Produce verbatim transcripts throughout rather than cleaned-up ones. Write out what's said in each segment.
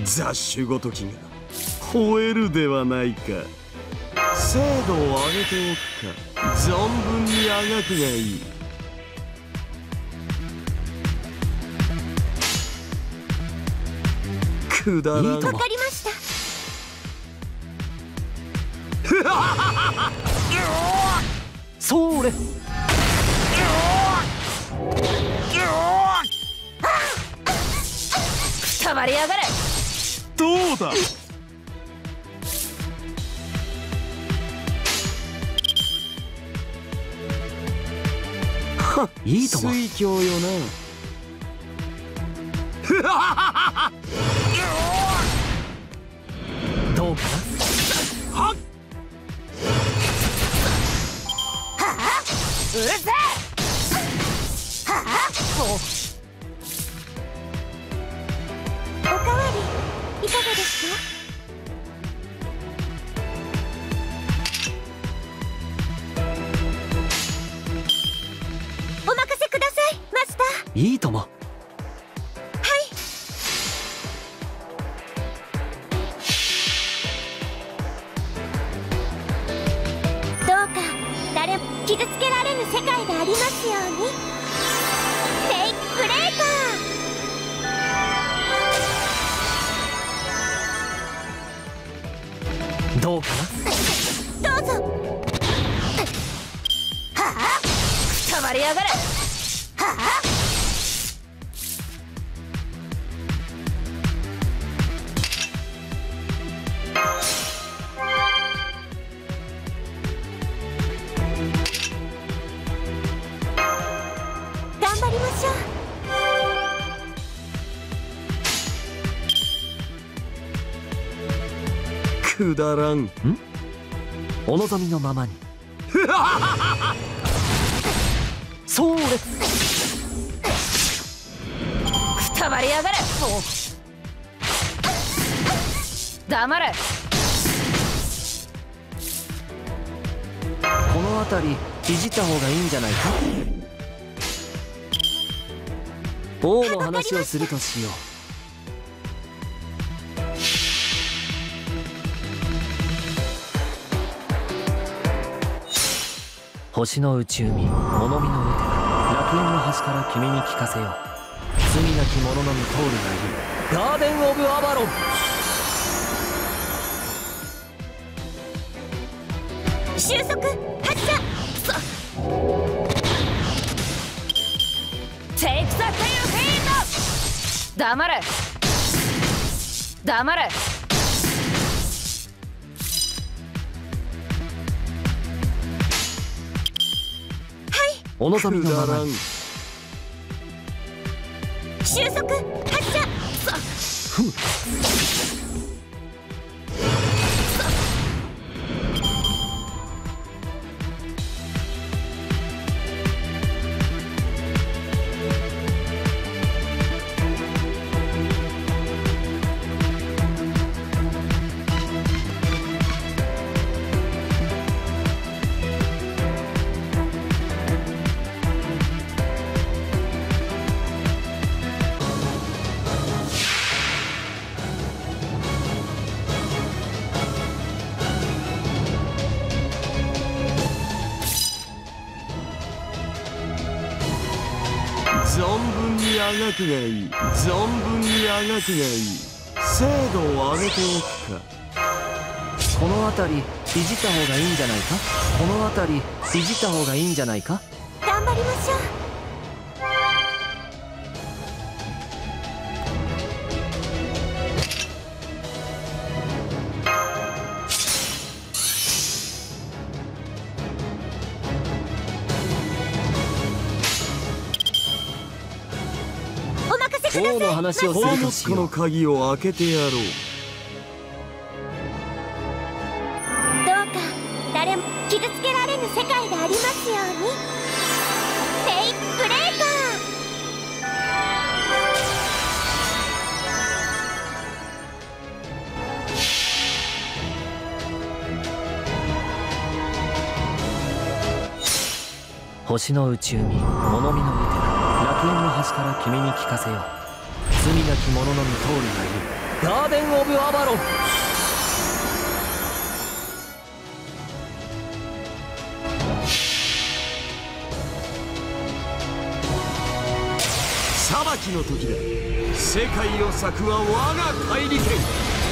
雑種ごときが吠えるではないか。精度を上げておくか、存分にあがくがいい。くだらん。 わかりました。 それ。 くたばりやがれ。 どうだ。 いいとも。 水郷よな。 どうかな。 はっ。 うるせえ。はあ。おかわりいかがですか。お任せください、マスター。 いいとも。 傷つけられぬ世界でありますように。テイクブレーカー。 どうかな。どうぞ。はあ。くたばりやがれ。はあ。頑張りましょう。くだらん。ん？ お望みのままに。それ。 くたばりやがれ。黙れ。 この辺りいじった方がいいんじゃないか。王の話をするとしよう。星の内海、物見の歌、楽園の端から君に聞かせよう。罪なき者のみ通るがいい。ガーデン・オブ・アバロン。 収束発射。テイクザテイルフィード。黙れ。黙れ。 お望みのままに。 収束発射。 ふむ。 存分にあがくがいい。存分にあがくがいい。精度を上げておくか。 この辺りいじった方がいいんじゃないか。この辺りいじった方がいいんじゃないか。 頑張りましょう。 王の話をするとしよう。 この鍵を開けてやろう。 どうか誰も傷つけられぬ世界でありますように。テイクブレーカー。星の内海、物見の歌、楽園の端から君に聞かせよう。罪なき者のみ通るがいい。 ガーデン・オブ・アバロン。 裁きの時だ。世界を裂くは我が怪力剣。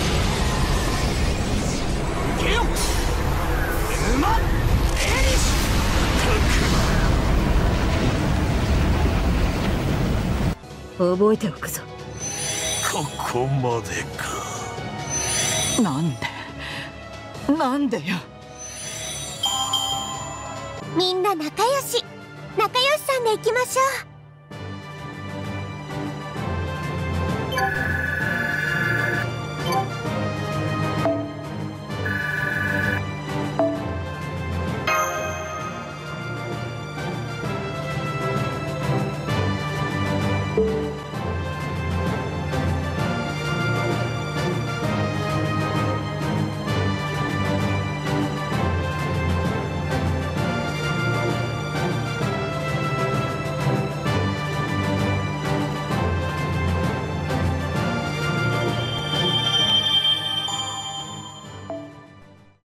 行けよエムマ・エリシ覚えておくぞ。 ここまでか。 なんでなんでよ。 みんな仲良し仲良しさんでいきましょう。